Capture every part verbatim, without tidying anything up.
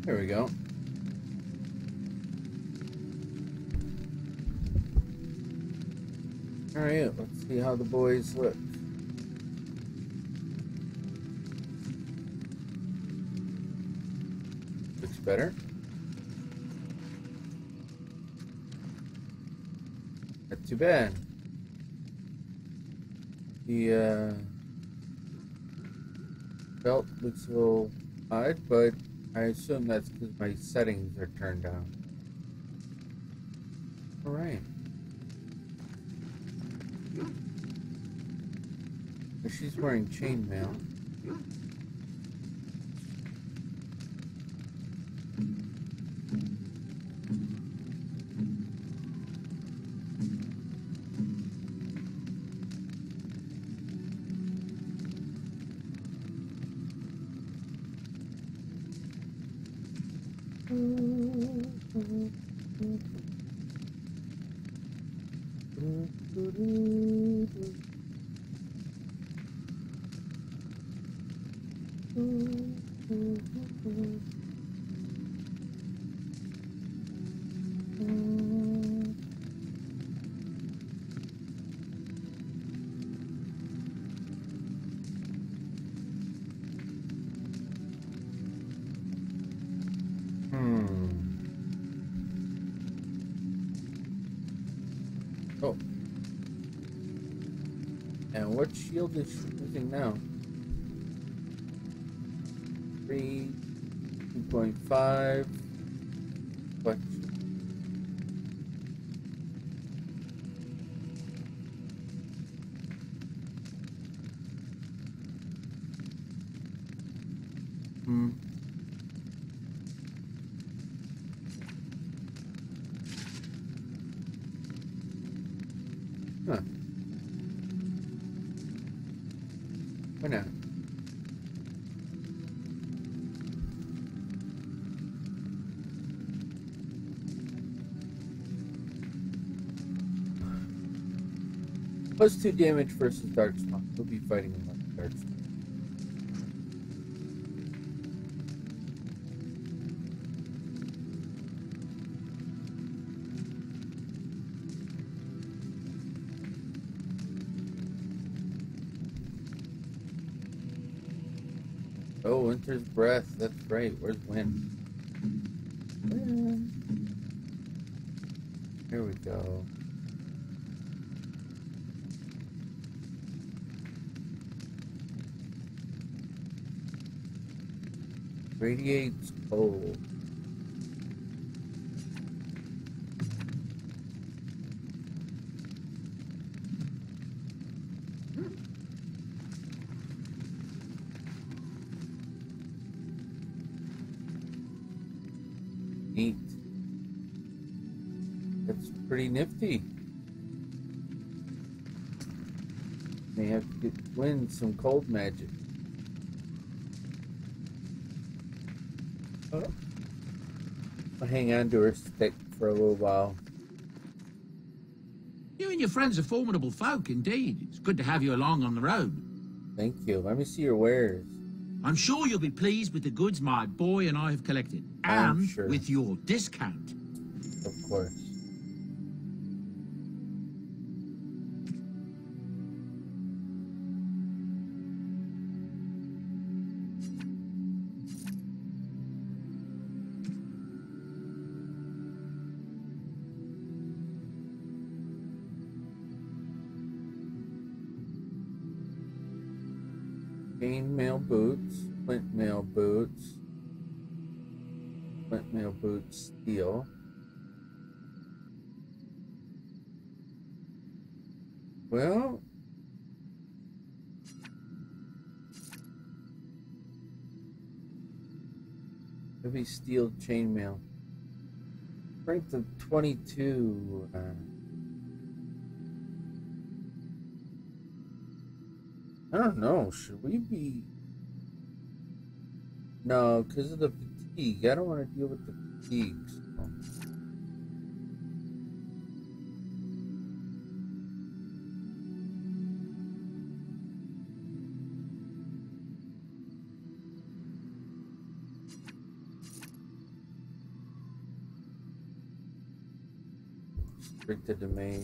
There we go. All right, let's see how the boys look. Looks better. Not too bad. The uh, belt looks a little odd, but I assume that's because my settings are turned down. All right. She's wearing chainmail. Oh. And what shield is she using now? Three, two point five. What? Hmm. Huh. Why not? Plus two damage versus Darkspawn. We'll be fighting him like Darkspawn. Oh, Winter's Breath. That's right. Where's Wind? Here we go. Radiates cold. Neat. That's pretty nifty. May have to get win some cold magic. Oh. I'll hang on to her stick for a little while. You and your friends are formidable folk, indeed. It's good to have you along on the road. Thank you. Let me see your wares. I'm sure you'll be pleased with the goods my boy and I have collected. I'm and sure. with your discount. Of course. Chainmail boots, flint mail boots, flint mail boots, steel. Well, heavy steel chainmail. Strength of twenty-two. Uh, I don't know. Should we be? No, because of the fatigue. I don't want to deal with the fatigues. restricted domain.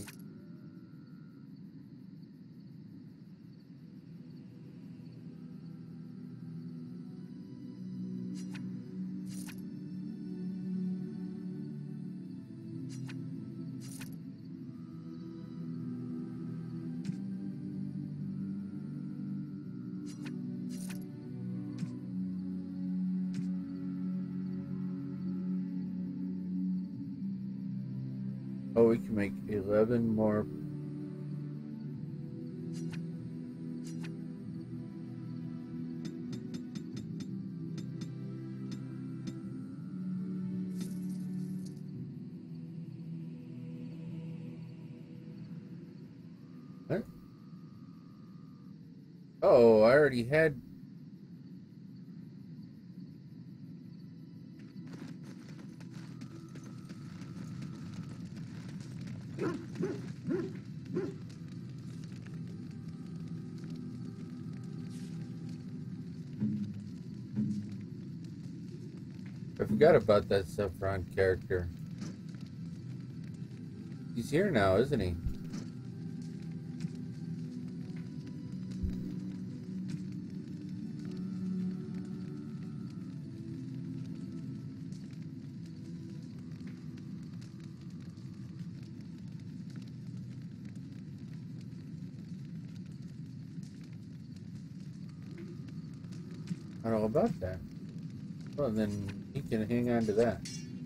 Oh, we can make eleven more. What? Oh, I already had. I forgot about that Saffron character. He's here now, isn't he? I don't know about that. Well, then he can hang on to that.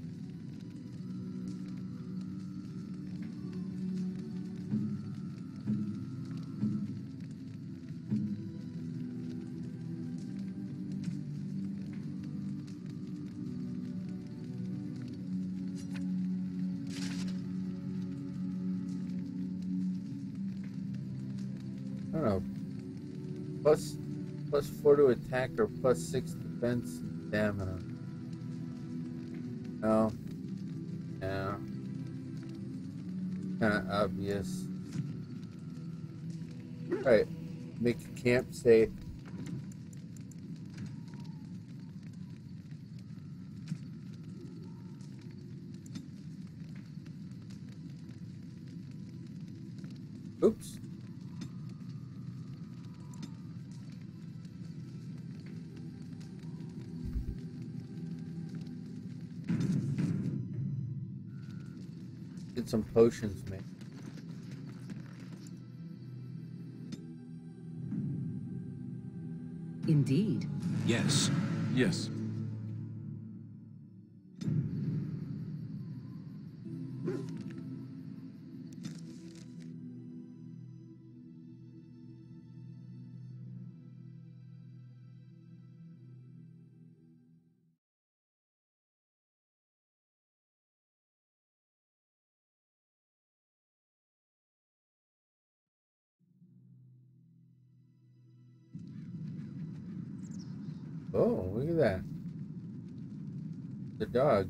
I don't know. Plus, plus four to attack or plus six defense stamina. No. Yeah. Kind of obvious. Alright. Make a camp safe. Oops. Get some potions made. Indeed. Yes. Yes. Oh, look at that. The dog.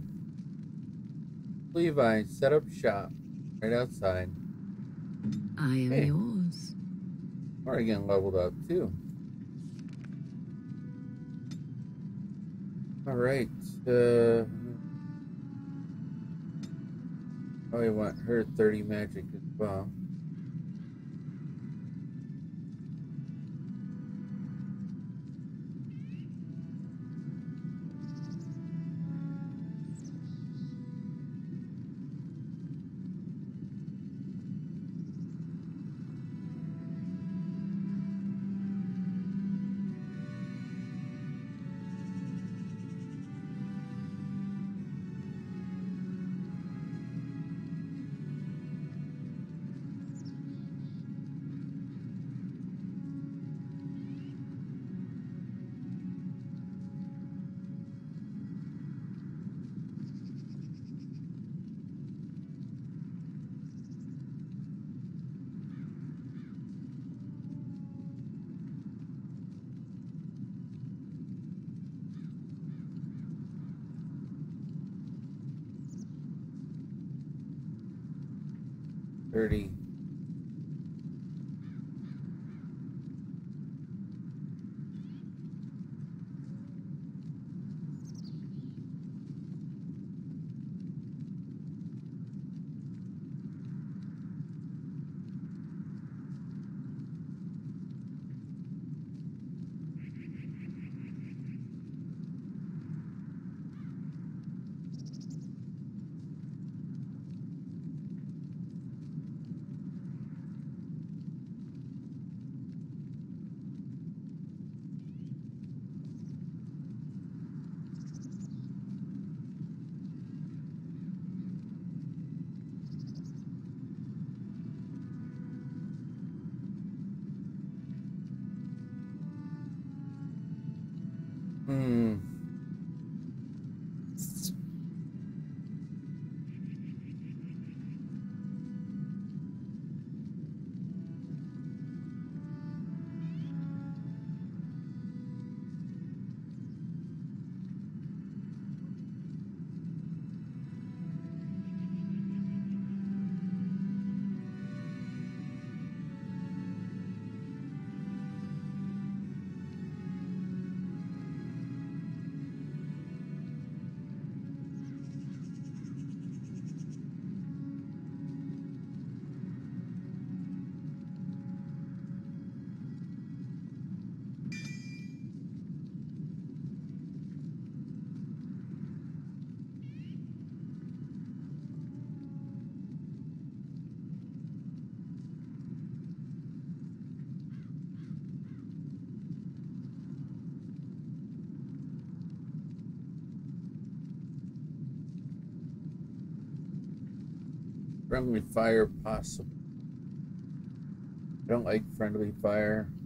Levi, set up shop right outside. I am Hey. yours. We're getting leveled up too. Alright. Uh, probably want her thirty magic as well. thirty. Hmm. Friendly fire possible. I don't like friendly fire.